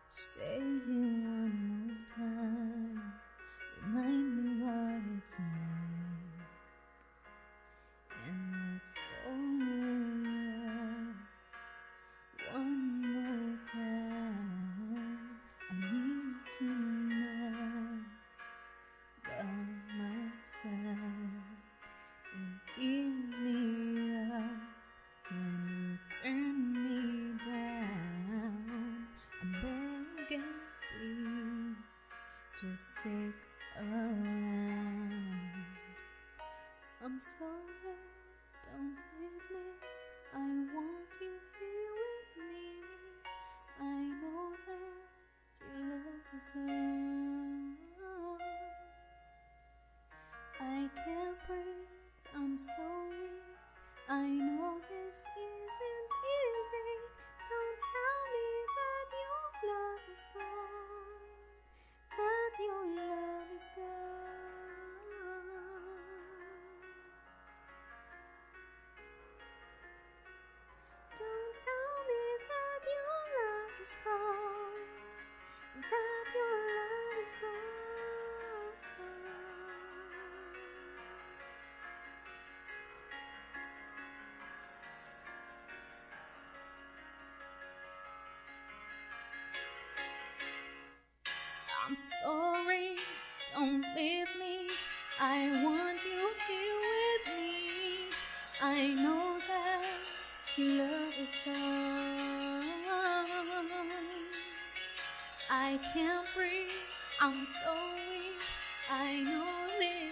Stay here one more time. Remind me what it's like. And let's fall in love one more time. I need to know by my side. It tears me up when you turn me down. I'm begging, please, just stick around. I'm sorry, don't leave me. I want you here with me. I know that your love is gone. I can't breathe, I'm so weak. I know this isn't easy. Don't tell me that your love is gone. That your love is gone. Don't tell me that your love is gone. That your love is gone. I'm sorry, don't leave me. I want you here with me. I know that your love is gone. I can't breathe, I'm so weak. I know this